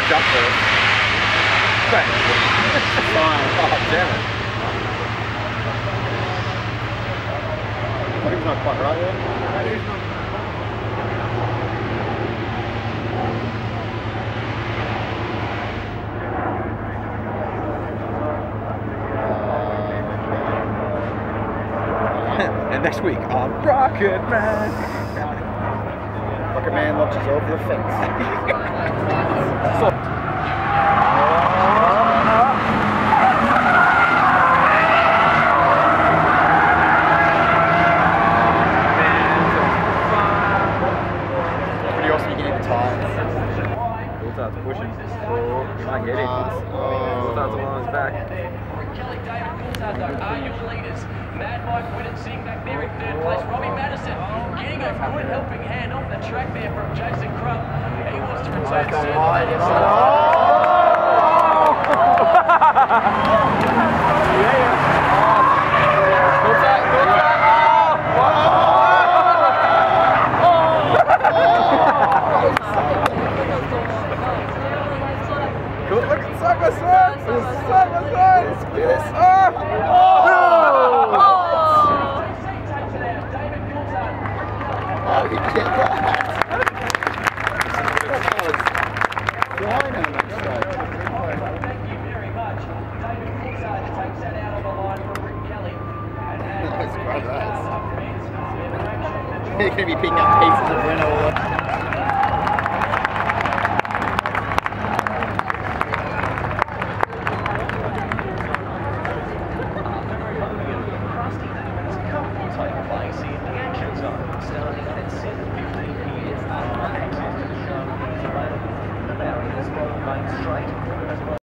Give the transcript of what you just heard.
jump first. Fine. Oh, damn it. I think it's not quite right yet. And next week on Rocket Man. Rocket Man launches over the fence. So Pretty awesome you getting the tires. Coulthard's pushing. Oh, he might get it. Coulthard's all on his back. Kelly, David Coulthard though are your leaders. Mad Mike Whitted sitting back there in third place. Robbie Madison getting a good helping hand off the track there from Jason Crump. He wants to return to Look at side by side! Side by side! Let's get this up! Oh, he did that. Flying on that side. Thank you very much. David Coulthard takes that out on the line for Rick Kelly. That's great, lads. You're going to be picking up pieces of Renault. Starting at 7:15 p.m. Access to the show is available. The barriers will remain straight.